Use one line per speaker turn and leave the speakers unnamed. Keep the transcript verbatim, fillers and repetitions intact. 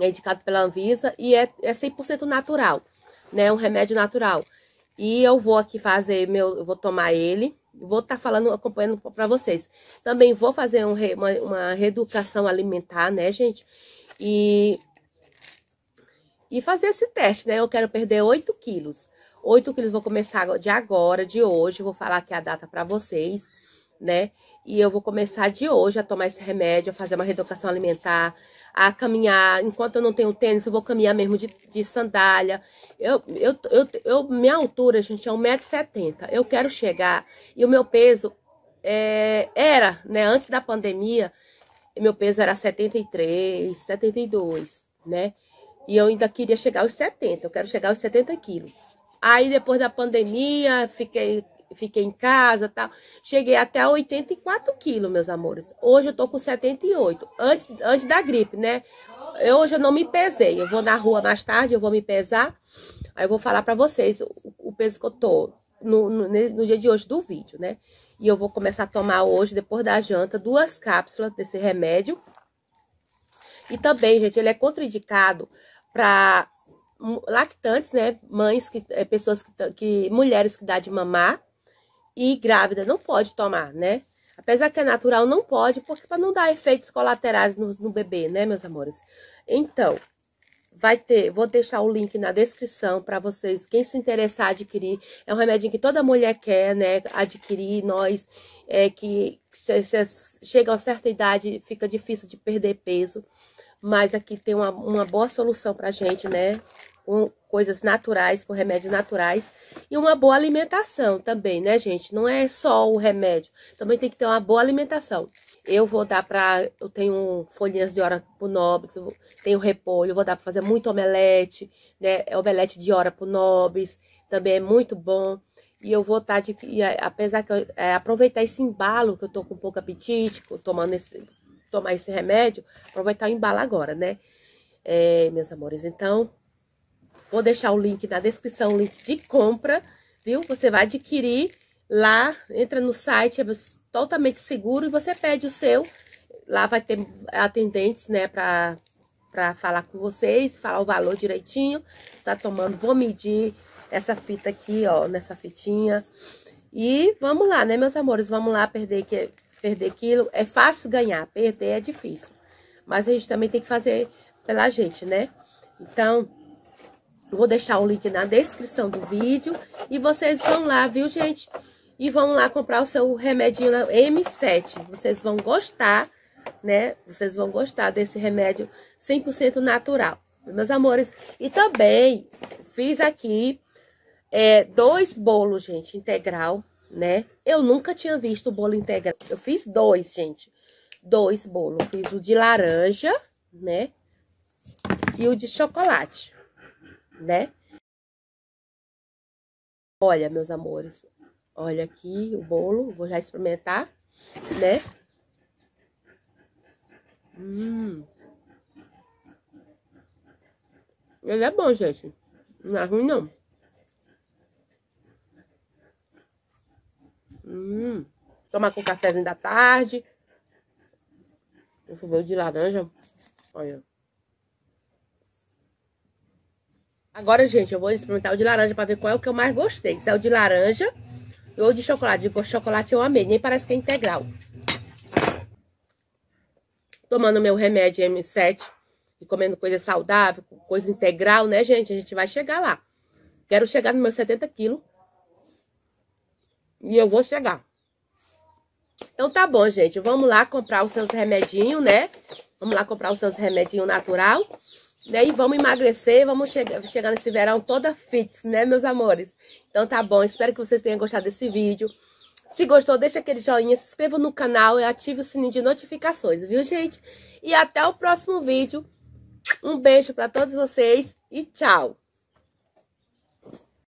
é indicado pela Anvisa e é, é cem por cento natural, né? Um remédio natural. E eu vou aqui fazer meu, eu vou tomar ele, vou estar tá falando, acompanhando para vocês. Também vou fazer um re, uma, uma reeducação alimentar, né, gente? E, e fazer esse teste, né? Eu quero perder oito quilos. oito quilos vou começar de agora, de hoje, vou falar aqui a data para vocês, né? E eu vou começar de hoje a tomar esse remédio, a fazer uma reeducação alimentar, a caminhar. Enquanto eu não tenho tênis, eu vou caminhar mesmo de, de sandália. Eu, eu, eu, eu, minha altura, gente, é um metro e setenta. Eu quero chegar, e o meu peso é, era, né, antes da pandemia, meu peso era setenta e três, setenta e dois, né? E eu ainda queria chegar aos setenta, eu quero chegar aos setenta quilos. Aí, depois da pandemia, fiquei, fiquei em casa e tal. Cheguei até oitenta e quatro quilos, meus amores. Hoje eu tô com setenta e oito, antes, antes da gripe, né? Eu, hoje eu não me pesei. Eu vou na rua mais tarde, eu vou me pesar. Aí eu vou falar pra vocês o, o peso que eu tô no, no, no dia de hoje do vídeo, né? E eu vou começar a tomar hoje, depois da janta, duas cápsulas desse remédio. E também, gente, ele é contraindicado pra lactantes, né, mães, que, é, pessoas que, que, mulheres que dá de mamar e grávida não pode tomar, né, apesar que é natural, não pode, porque para não dar efeitos colaterais no, no bebê, né, meus amores. Então, vai ter, vou deixar o link na descrição para vocês, quem se interessar adquirir, é um remédio que toda mulher quer, né, adquirir, nós, é que se, se, chega a uma certa idade, fica difícil de perder peso, mas aqui tem uma, uma boa solução pra gente, né? Com coisas naturais, com remédios naturais. E uma boa alimentação também, né, gente? Não é só o remédio. Também tem que ter uma boa alimentação. Eu vou dar pra... Eu tenho folhinhas de hora pro nobres, tenho repolho, eu vou dar pra fazer muito omelete, né? Omelete de hora pro nobres, também é muito bom. E eu vou estar de... E, apesar que eu, é, aproveitar esse embalo, que eu tô com pouco apetite, tomando esse... tomar esse remédio, aproveitar o embalo agora, né? É, meus amores, então, vou deixar o link na descrição, o link de compra, viu? Você vai adquirir lá, entra no site, é totalmente seguro, e você pede o seu. Lá vai ter atendentes, né, pra, pra falar com vocês, falar o valor direitinho. Tá tomando, vou medir essa fita aqui, ó, nessa fitinha. E vamos lá, né, meus amores? Vamos lá perder que Perder quilo é fácil ganhar, perder é difícil. Mas a gente também tem que fazer pela gente, né? Então, vou deixar o link na descrição do vídeo. E vocês vão lá, viu, gente? E vão lá comprar o seu remedinho M sete. Vocês vão gostar, né? Vocês vão gostar desse remédio cem por cento natural, meus amores. E também fiz aqui é, dois bolos, gente, integral, né? Eu nunca tinha visto o bolo integral. Eu fiz dois, gente. Dois bolos. Fiz o de laranja, né? E o de chocolate, né? Olha, meus amores. Olha aqui o bolo. Vou já experimentar, né? Hum. Ele é bom, gente. Não é ruim, não. Hum, tomar com cafezinho da tarde. Deixa eu ver o de laranja. Olha. Agora, gente, eu vou experimentar o de laranja pra ver qual é o que eu mais gostei. Se é o de laranja ou o de chocolate. De chocolate eu amei, nem parece que é integral. Tomando meu remédio M sete e comendo coisa saudável, coisa integral, né, gente? A gente vai chegar lá. Quero chegar nos meus setenta quilos. E eu vou chegar. Então tá bom, gente. Vamos lá comprar os seus remedinhos, né? Vamos lá comprar os seus remedinhos natural. Né? E vamos emagrecer. Vamos chegar, chegar nesse verão toda fitness, né, meus amores? Então tá bom. Espero que vocês tenham gostado desse vídeo. Se gostou, deixa aquele joinha. Se inscreva no canal e ative o sininho de notificações, viu, gente? E até o próximo vídeo. Um beijo pra todos vocês e tchau!